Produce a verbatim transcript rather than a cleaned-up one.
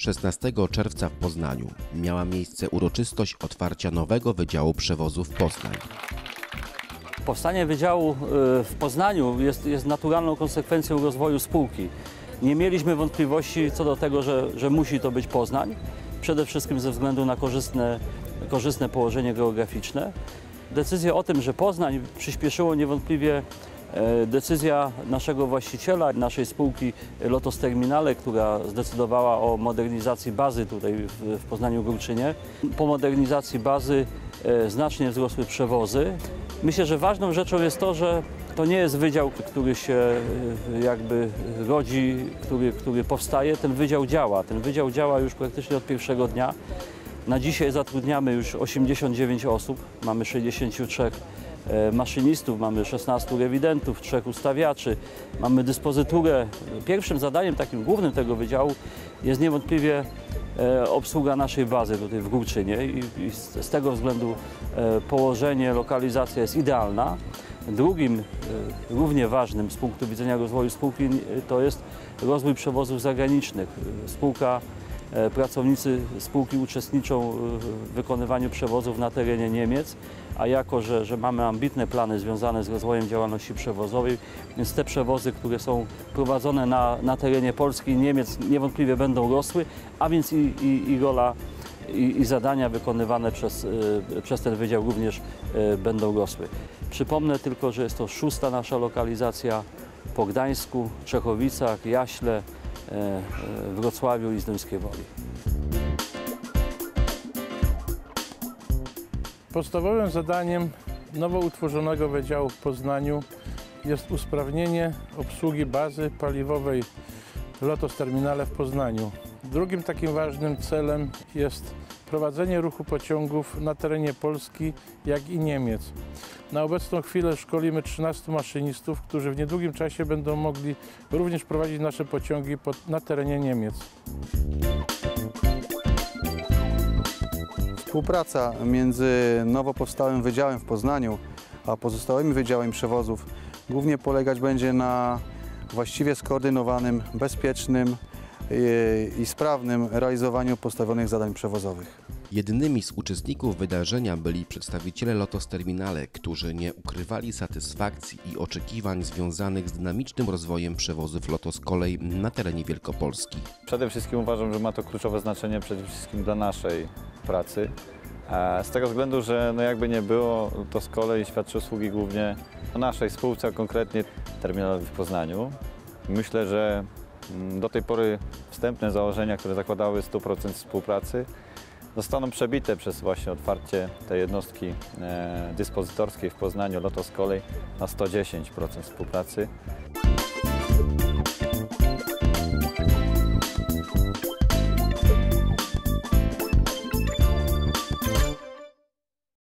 szesnastego czerwca w Poznaniu miała miejsce uroczystość otwarcia nowego Wydziału Przewozów Poznań. Powstanie Wydziału w Poznaniu jest, jest naturalną konsekwencją rozwoju spółki. Nie mieliśmy wątpliwości co do tego, że, że musi to być Poznań, przede wszystkim ze względu na korzystne, korzystne położenie geograficzne. Decyzja o tym, że Poznań przyspieszyło niewątpliwie decyzja naszego właściciela, naszej spółki Lotos Terminale, która zdecydowała o modernizacji bazy tutaj w, w Poznaniu-Górczynie. Po modernizacji bazy znacznie wzrosły przewozy. Myślę, że ważną rzeczą jest to, że to nie jest wydział, który się jakby rodzi, który, który powstaje. Ten wydział działa. Ten wydział działa już praktycznie od pierwszego dnia. Na dzisiaj zatrudniamy już osiemdziesiąt dziewięć osób, mamy sześćdziesięciu trzech maszynistów, mamy szesnastu rewidentów, trzech ustawiaczy, mamy dyspozyturę. Pierwszym zadaniem takim głównym tego wydziału jest niewątpliwie obsługa naszej bazy tutaj w Górczynie i, i z tego względu położenie, lokalizacja jest idealna. Drugim, równie ważnym z punktu widzenia rozwoju spółki to jest rozwój przewozów zagranicznych. Spółka, pracownicy spółki uczestniczą w wykonywaniu przewozów na terenie Niemiec, a jako, że, że mamy ambitne plany związane z rozwojem działalności przewozowej, więc te przewozy, które są prowadzone na, na terenie Polski i Niemiec niewątpliwie będą rosły, a więc i, i, i rola i, i zadania wykonywane przez, y, przez ten wydział również y, będą rosły. Przypomnę tylko, że jest to szósta nasza lokalizacja po Gdańsku, Czechowicach, Jaśle, y, y, Wrocławiu i Zduńskiej Woli. Podstawowym zadaniem nowo utworzonego wydziału w Poznaniu jest usprawnienie obsługi bazy paliwowej Lotos Terminale w Poznaniu. Drugim takim ważnym celem jest prowadzenie ruchu pociągów na terenie Polski, jak i Niemiec. Na obecną chwilę szkolimy trzynastu maszynistów, którzy w niedługim czasie będą mogli również prowadzić nasze pociągi pod, na terenie Niemiec. Współpraca między nowo powstałym wydziałem w Poznaniu a pozostałymi wydziałami przewozów głównie polegać będzie na właściwie skoordynowanym, bezpiecznym i sprawnym realizowaniu postawionych zadań przewozowych. Jednymi z uczestników wydarzenia byli przedstawiciele Lotos Terminale, którzy nie ukrywali satysfakcji i oczekiwań związanych z dynamicznym rozwojem przewozów Lotos Kolej na terenie Wielkopolski. Przede wszystkim uważam, że ma to kluczowe znaczenie przede wszystkim dla naszej pracy. Z tego względu, że no jakby nie było, to z kolei świadczy usługi głównie o naszej spółce, a konkretnie terminalowi w Poznaniu. Myślę, że do tej pory wstępne założenia, które zakładały sto procent współpracy, zostaną przebite przez właśnie otwarcie tej jednostki dyspozytorskiej w Poznaniu Lotos Kolej na sto dziesięć procent współpracy.